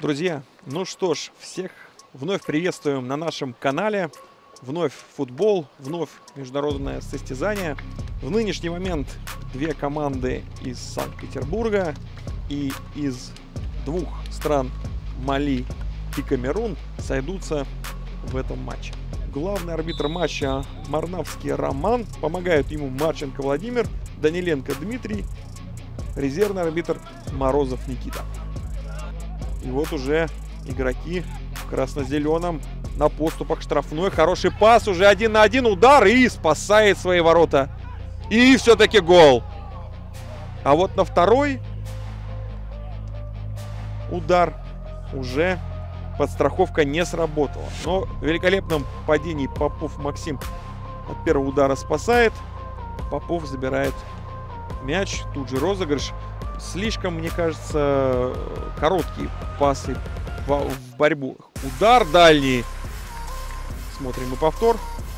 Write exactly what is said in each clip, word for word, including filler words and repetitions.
Друзья, ну что ж, всех вновь приветствуем на нашем канале. Вновь футбол, вновь международное состязание. В нынешний момент две команды из Санкт-Петербурга и из двух стран Мали и Камерун сойдутся в этом матче. Главный арбитр матча Марнавский Роман, помогают ему Марченко Владимир, Даниленко Дмитрий, резервный арбитр Морозов Никита. И вот уже игроки в красно-зеленом на поступах штрафной. Хороший пас, уже один на один удар и спасает свои ворота. И все-таки гол. А вот на второй удар уже подстраховка не сработала. Но в великолепном падении Попов Максим от первого удара спасает. Попов забирает мяч. Тут же розыгрыш. Слишком, мне кажется, короткие пасы в борьбу. Удар дальний. Смотрим и повтор.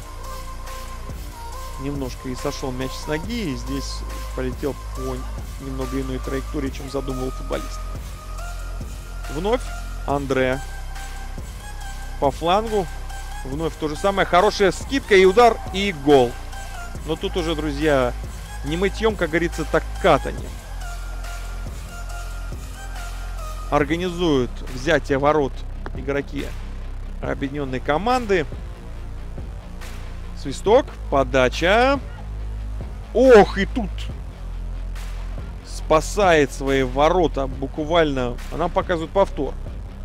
Немножко и сошел мяч с ноги. И здесь полетел по немного иной траектории, чем задумывал футболист. Вновь Андре по флангу. Вновь то же самое. Хорошая скидка и удар, и гол. Но тут уже, друзья, не мытьем, как говорится, так катаньем. Организуют взятие ворот игроки объединенной команды. Свисток, подача. Ох, и тут спасает свои ворота буквально. А нам показывают повтор.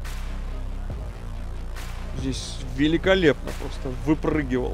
Здесь великолепно просто выпрыгивал.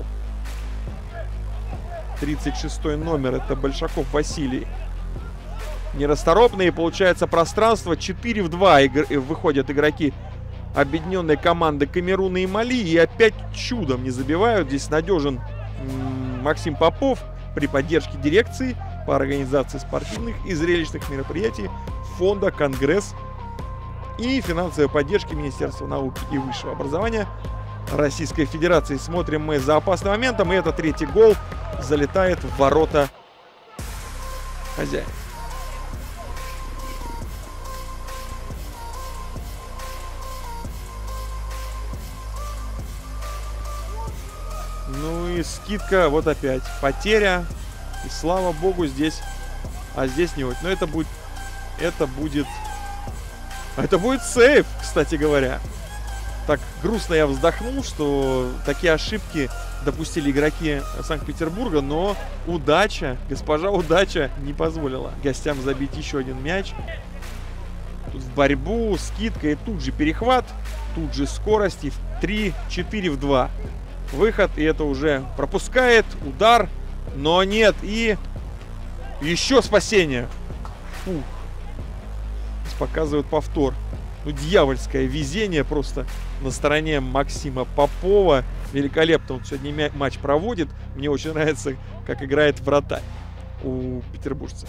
тридцать шестой номер, это Большаков Василий. Нерасторопные, получается пространство. четыре в два игр... выходят игроки объединенной команды Камеруна и Мали. И опять чудом не забивают. Здесь надежен Максим Попов при поддержке дирекции по организации спортивных и зрелищных мероприятий фонда «Конгресс» и финансовой поддержки Министерства науки и высшего образования Российской Федерации. Смотрим мы за опасным моментом. И это третий гол залетает в ворота хозяина. Ну и скидка, вот опять потеря. И слава богу, здесь, а здесь не очень. Но это будет, это будет, это будет сейв, кстати говоря. Так грустно я вздохнул, что такие ошибки допустили игроки Санкт-Петербурга, но удача, госпожа удача не позволила гостям забить еще один мяч. Тут в борьбу, скидка и тут же перехват, тут же скорость и три-четыре в два. Выход, и это уже пропускает, удар, но нет, и еще спасение. Фух. Показывают повтор. Ну, дьявольское везение просто на стороне Максима Попова. Великолепно он сегодня матч проводит. Мне очень нравится, как играет вратарь у петербуржцев.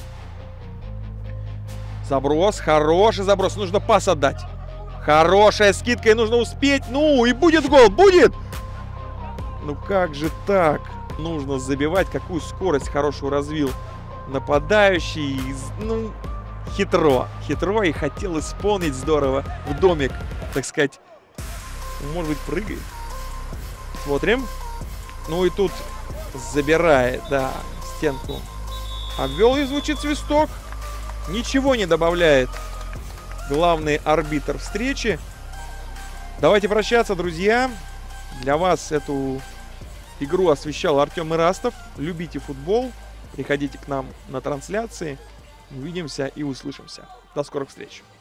Заброс, хороший заброс, нужно пас отдать. Хорошая скидка, и нужно успеть. Ну, и будет гол, будет! Ну как же так? Нужно забивать. Какую скорость хорошую развил нападающий. Ну, хитро. Хитро и хотел исполнить здорово в домик, так сказать. Может быть, прыгает. Смотрим. Ну и тут забирает, да, стенку. Обвел, и звучит свисток. Ничего не добавляет главный арбитр встречи. Давайте прощаться, друзья. Для вас эту игру освещал Артем Ирастов. Любите футбол. Приходите к нам на трансляции. Увидимся и услышимся. До скорых встреч.